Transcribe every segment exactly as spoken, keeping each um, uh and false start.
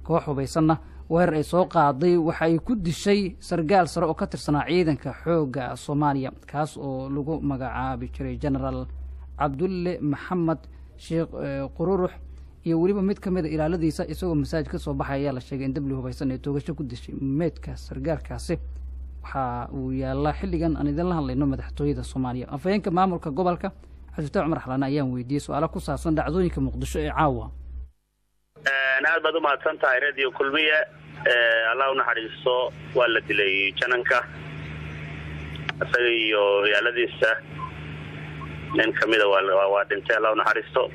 koox hubaysanna weerar ay soo qaaday waxa ay ku dishay sargaal sare oo ka tirsanaa ciidanka xoogga Soomaaliya kaas oo lagu magacaabi jiray General Cabdulle Maxamed Sheekh Qururux iyo waliba mid kamid ah ilaaladiisa isagoo masaajid ka soo baxay ayaa la sheegay in dabli hubaysan ay toogasho ku dishay meedka sargaalkaasi waxa uu yaala xilligan aan idin la hadlayno madaxtooyada Soomaaliya afayeenka maamulka gobolka Cabdi Cumar Xalaan ayaan weydiiyay su'aalo ku saabsan dhacdooyinka Muqdisho ee caawa aad baad u mahadsan tahay radio kulmiye ee Allah u naxariisto waa la dilay jananka asaga iyo ilaaladiisa nin kamid ah waa waa dhintay Allah u naxariisto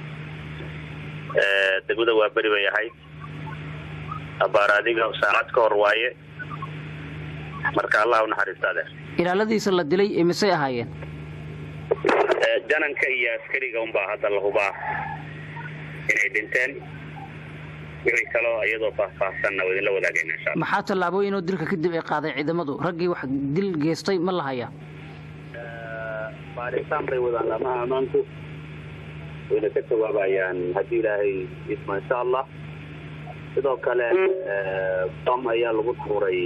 ee degmada waa bari bay ahayd abaaradiga saacad ka hor waaye marka Allah u naxariisto ilaaladiisa la dilay ee misay ahaayeen ee jananka iyo askariga un baa hadda la hubaa inay dhinteen wixii kale ayadoo faahfaahsan oo idin la wadaagayna insha Allah maxaa tallaabooyin oo dilka kadib ay qaaday ciidamadu raggii wax dil geystay ma la hayaa baaritaan bay wadaan lama amaanku wayna ka jawaabayaan haddii ilaahay isma insha Allah sidoo kale dam ayaa lagu tuuray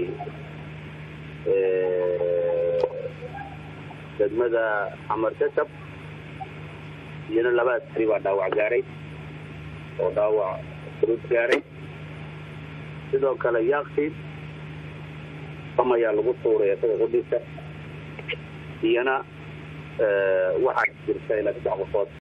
degmada Amar Kasab iyana laba askari waa dhaawac gaaray oo dhaawac fudud gaaray sidoo kale yaaqti dam ayaa lagu tuuray isaga qudhiisa iyana waxaa jirta ilaa saddex qofood